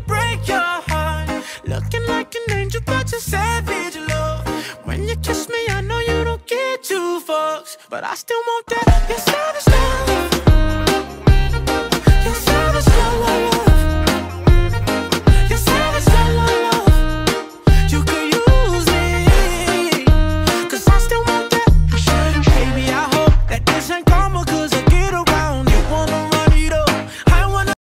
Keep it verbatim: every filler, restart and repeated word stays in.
break your heart. Looking like an angel, but you're savage, love. When you kiss me, I know you don't get two fucks, but I still want that, your savage love.